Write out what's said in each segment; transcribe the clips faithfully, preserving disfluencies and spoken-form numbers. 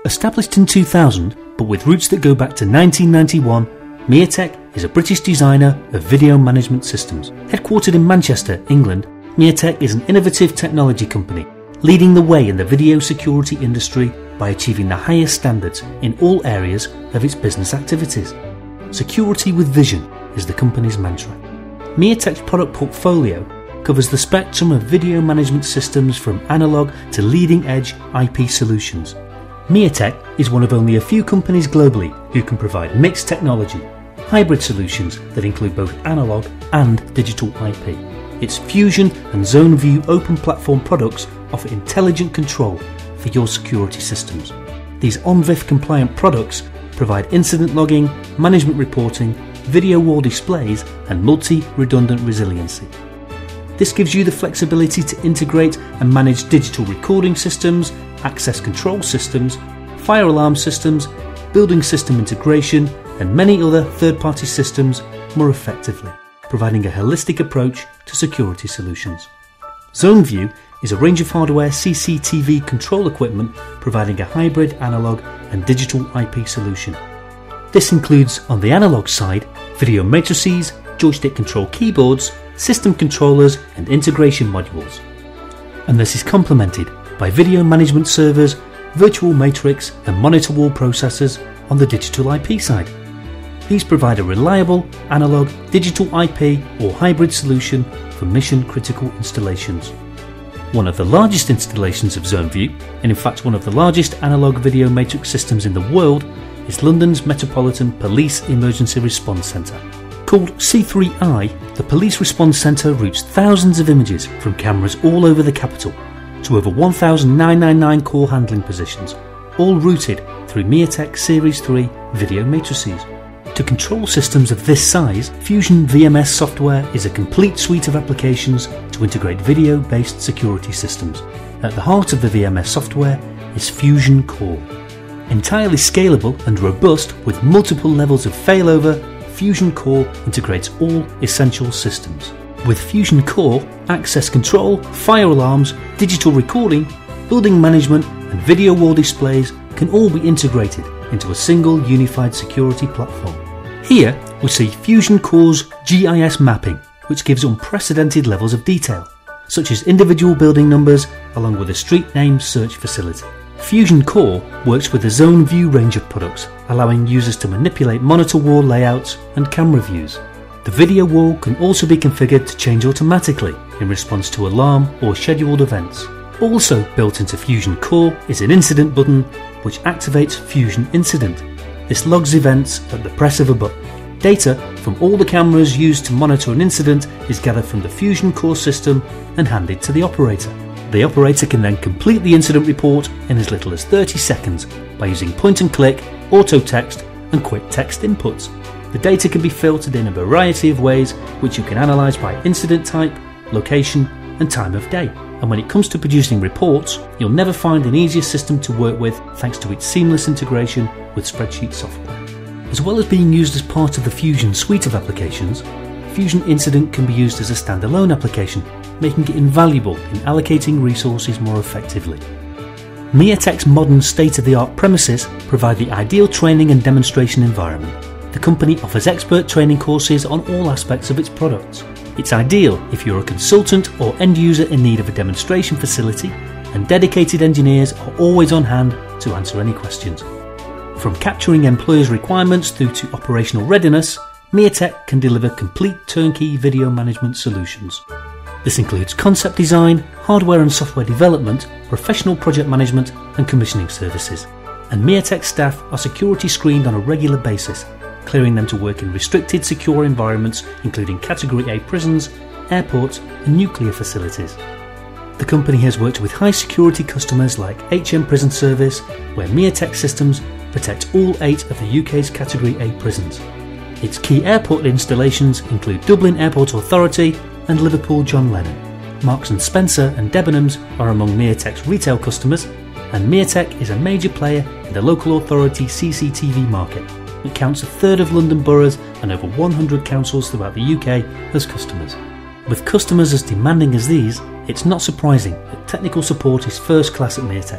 Established in two thousand, but with roots that go back to nineteen ninety-one, Miatech is a British designer of video management systems. Headquartered in Manchester, England, Miatech is an innovative technology company, leading the way in the video security industry by achieving the highest standards in all areas of its business activities. Security with vision is the company's mantra. Miatech's product portfolio covers the spectrum of video management systems from analog to leading-edge I P solutions. Miatech is one of only a few companies globally who can provide mixed technology, hybrid solutions that include both analog and digital I P. Its Fusion and ZoneView open platform products offer intelligent control for your security systems. These O N V I F compliant products provide incident logging, management reporting, video wall displays and multi-redundant resiliency. This gives you the flexibility to integrate and manage digital recording systems, access control systems, fire alarm systems, building system integration and many other third-party systems more effectively, providing a holistic approach to security solutions. ZoneView is a range of hardware C C T V control equipment providing a hybrid analog and digital I P solution. This includes, on the analog side, video matrices, joystick control keyboards, system controllers and integration modules. And this is complemented by video management servers, virtual matrix and monitor wall processors on the digital I P side. These provide a reliable analog, digital I P or hybrid solution for mission critical installations. One of the largest installations of ZoneView, and in fact one of the largest analog video matrix systems in the world, is London's Metropolitan Police Emergency Response Centre. Called C three I, the Police Response Centre routes thousands of images from cameras all over the capital to over one thousand nine hundred ninety-nine call handling positions, all routed through Miatech Series three video matrices. To control systems of this size, Fusion V M S software is a complete suite of applications to integrate video-based security systems. At the heart of the V M S software is Fusion Core. Entirely scalable and robust with multiple levels of failover, Fusion Core integrates all essential systems. With Fusion Core, access control, fire alarms, digital recording, building management and video wall displays can all be integrated into a single unified security platform. Here we see Fusion Core's G I S mapping, which gives unprecedented levels of detail, such as individual building numbers along with a street name search facility. Fusion Core works with the ZoneView range of products, allowing users to manipulate monitor wall layouts and camera views. The video wall can also be configured to change automatically in response to alarm or scheduled events. Also built into Fusion Core is an incident button which activates Fusion Incident. This logs events at the press of a button. Data from all the cameras used to monitor an incident is gathered from the Fusion Core system and handed to the operator. The operator can then complete the incident report in as little as thirty seconds by using point and click, auto text and quick text inputs. The data can be filtered in a variety of ways which you can analyse by incident type, location and time of day. And when it comes to producing reports, you'll never find an easier system to work with thanks to its seamless integration with spreadsheet software. As well as being used as part of the Fusion suite of applications, Fusion Incident can be used as a standalone application, making it invaluable in allocating resources more effectively. Miatech's modern state-of-the-art premises provide the ideal training and demonstration environment. The company offers expert training courses on all aspects of its products. It's ideal if you're a consultant or end user in need of a demonstration facility, and dedicated engineers are always on hand to answer any questions. From capturing employers' requirements through to operational readiness, Miatech can deliver complete turnkey video management solutions. This includes concept design, hardware and software development, professional project management and commissioning services. And Miatech staff are security screened on a regular basis, clearing them to work in restricted secure environments including Category A prisons, airports and nuclear facilities. The company has worked with high security customers like H M Prison Service, where Miatech systems protect all eight of the U K's Category A prisons. Its key airport installations include Dublin Airport Authority and Liverpool John Lennon. Marks and Spencer and Debenhams are among Miatech's retail customers, and Miatech is a major player in the local authority C C T V market. It counts a third of London boroughs and over one hundred councils throughout the U K as customers. With customers as demanding as these, it's not surprising that technical support is first class at Miatech.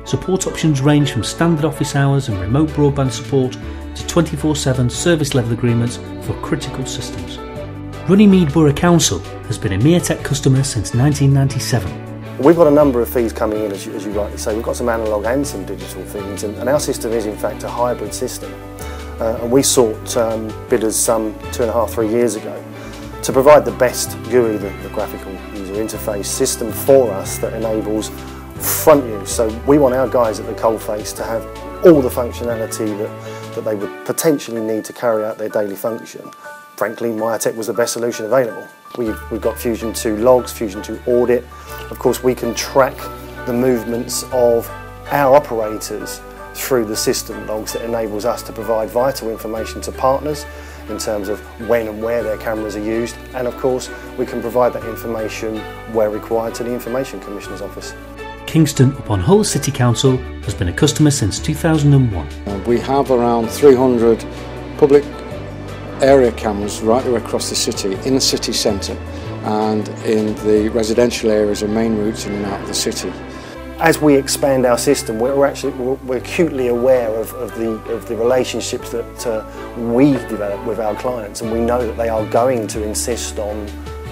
Support options range from standard office hours and remote broadband support to twenty-four seven service level agreements for critical systems. Runnymede Borough Council has been a MeaTek customer since nineteen ninety-seven. We've got a number of feeds coming in, as you, as you rightly say. We've got some analogue and some digital feeds, and, and our system is in fact a hybrid system. Uh, and we sought um, bidders some two and a half, three years ago to provide the best G U I, the, the graphical user interface system for us that enables front use. So we want our guys at the coalface to have all the functionality that, that they would potentially need to carry out their daily function. Frankly, MeaTek was the best solution available. We've, we've got Fusion two logs, Fusion two audit. Of course, we can track the movements of our operators through the system logs that enables us to provide vital information to partners in terms of when and where their cameras are used, and of course we can provide that information where required to the Information Commissioner's office. Kingston upon Hull City Council has been a customer since two thousand one. We have around three hundred public area cameras right the way across the city, in the city centre and in the residential areas and main routes in and out of the city. As we expand our system, we're actually we're acutely aware of, of the of the relationships that uh, we develop with our clients, and we know that they are going to insist on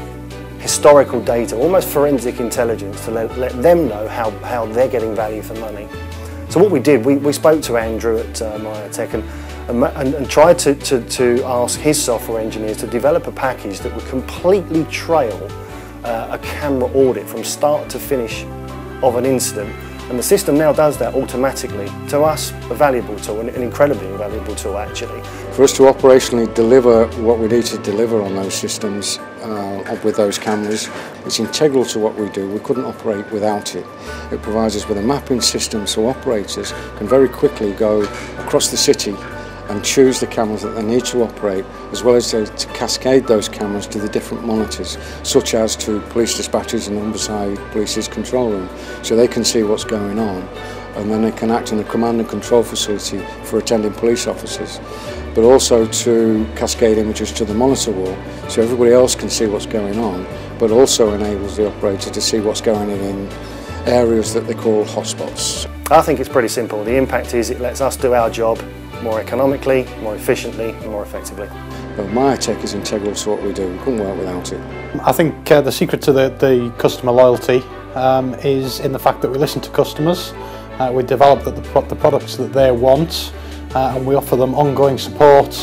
historical data, almost forensic intelligence, to let, let them know how, how they're getting value for money. So what we did, we, we spoke to Andrew at uh, MeaTek and, and, and tried to, to, to ask his software engineers to develop a package that would completely trail uh, a camera audit from start to finish of an incident, and the system now does that automatically. To us, a valuable tool, an incredibly valuable tool actually. For us to operationally deliver what we need to deliver on those systems uh, with those cameras, it's integral to what we do. We couldn't operate without it. It provides us with a mapping system so operators can very quickly go across the city and choose the cameras that they need to operate, as well as to, to cascade those cameras to the different monitors, such as to police dispatches and Humberside Police's control room, so they can see what's going on, and then they can act in a command and control facility for attending police officers, but also to cascade images to the monitor wall, so everybody else can see what's going on, but also enables the operator to see what's going on in areas that they call hotspots. I think it's pretty simple. The impact is it lets us do our job more economically, more efficiently and more effectively. But MeaTek is integral to what we do. We couldn't work without it. I think uh, the secret to the, the customer loyalty um, is in the fact that we listen to customers, uh, we develop the, the products that they want, uh, and we offer them ongoing support,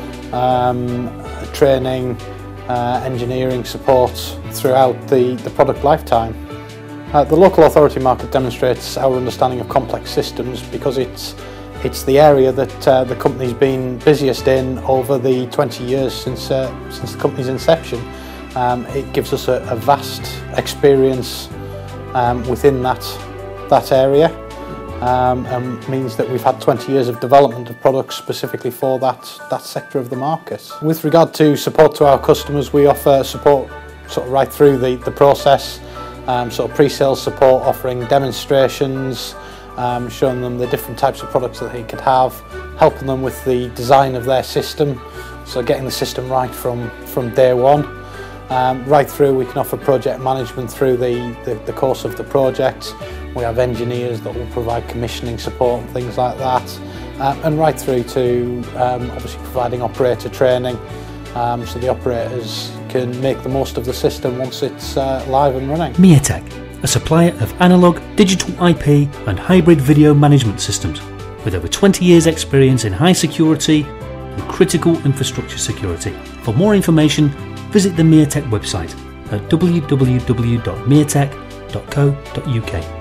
um, training, uh, engineering support throughout the, the product lifetime. Uh, the local authority market demonstrates our understanding of complex systems because it's It's the area that uh, the company's been busiest in over the twenty years since, uh, since the company's inception. Um, it gives us a, a vast experience um, within that, that area, um, and means that we've had twenty years of development of products specifically for that, that sector of the market. With regard to support to our customers, we offer support sort of right through the, the process, um, sort of pre-sales support, offering demonstrations, Um, showing them the different types of products that they could have, helping them with the design of their system, so getting the system right from, from day one. Um, right through, we can offer project management through the, the, the course of the project. We have engineers that will provide commissioning support and things like that. Uh, and right through to um, obviously providing operator training, um, so the operators can make the most of the system once it's uh, live and running. MeaTek, a supplier of analogue, digital I P and hybrid video management systems with over twenty years experience in high security and critical infrastructure security. For more information, visit the MeaTek website at w w w dot meatek dot co dot u k.